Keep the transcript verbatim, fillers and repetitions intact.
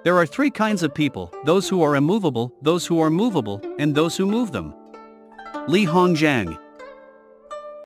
There are three kinds of people: those who are immovable, those who are movable, and those who move them. Li Hongzhang.